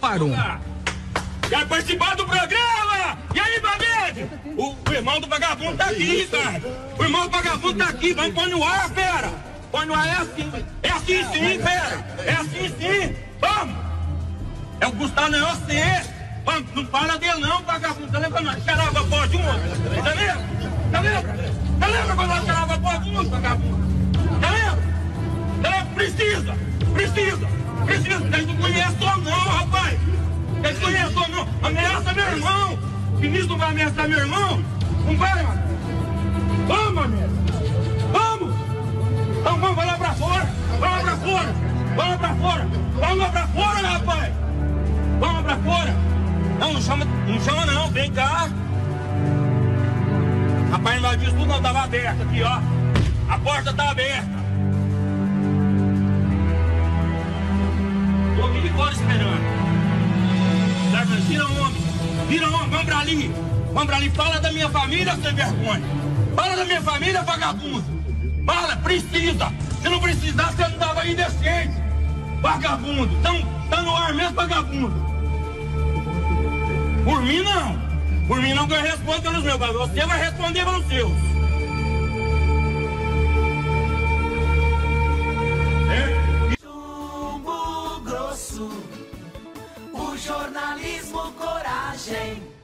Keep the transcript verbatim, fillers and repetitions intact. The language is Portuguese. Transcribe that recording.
Parou. Quer participar do programa? E aí, Babete? O, o irmão do vagabundo tá aqui, Ricardo. O irmão do vagabundo tá aqui. Vamos pôr no ar, pera. Põe no ar, é assim. É assim sim, pera. É assim sim. Vamos. É o Gustavo, não é você. Vamos, não fala dele não, vagabundo. Tá lembrando? Nós cheirava a porra de um outro. Tá lembra? Tá lembra? Tá lembra quando nós cheirava a porra de um outro, vagabundo? Tá lembra? Tá lembra? Precisa. Precisa. Precisa. Vocês não conhecem ou não, rapaz. Vocês conhecem ou não? Ameaça meu irmão. O ministro não vai ameaçar meu irmão? Não vai, mano? Vamos, amigo. Vamos. Então vamos, vai lá pra fora. Vai lá pra fora. Vai lá pra fora. Vamos lá pra fora, rapaz. Vamos lá pra fora. Não, não chama não, chama não. Vem cá. Rapaz, não disse tudo não. Tava aberto aqui, ó. A porta tá aberta. Tô aqui de fora esperando. Vira homem, vira homem, vamos pra ali, vamos pra ali, fala da minha família, sem vergonha, fala da minha família, vagabundo, fala, precisa, se não precisar, você não tava aí decente, vagabundo, tão, tá no ar mesmo, vagabundo, por mim não, por mim não que eu respondo pelos meus, você vai responder pelos seus. É? Chumbo grosso. Jornalismo Coragem.